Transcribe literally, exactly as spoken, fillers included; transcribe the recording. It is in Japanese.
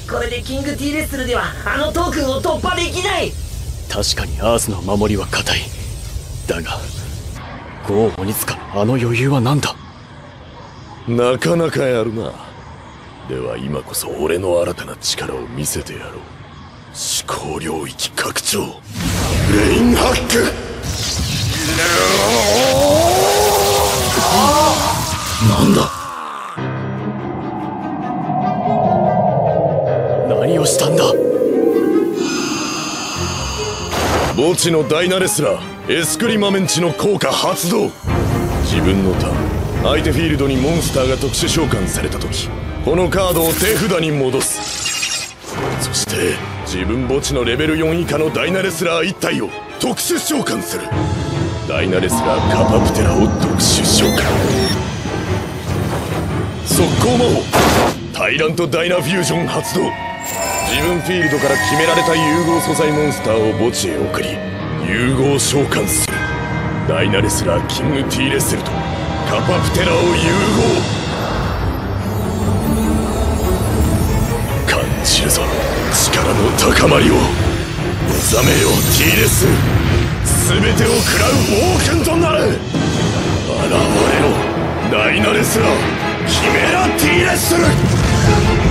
これでキング T レッスルではあのトークンを突破できない。 確かにアースの守りは固い。だがゴー鬼塚のあの余裕は何だ。 なかなかやるな。では今こそ俺の新たな力を見せてやろう。思考領域拡張レインハック。なんだ。 何をしたんだ。 墓地のダイナレスラーエスクリマメンチの効果発動。自分のターン、相手フィールドにモンスターが特殊召喚された時、このカードを手札に戻す。そして自分墓地のレベルよん以下のダイナレスラーいち体を特殊召喚する。ダイナレスラーカパプテラを特殊召喚。速攻魔法タイラントダイナフュージョン発動。自分フィールドから決められた融合素材モンスターを墓地へ送り融合召喚する。ダイナレスラーキング T レッセルとカパプテラを融合。感じるぞ力の高まりを。目覚めよ T レッセル。全てを食らう暴君となる。現れろダイナレスラーキメラ T レッセル。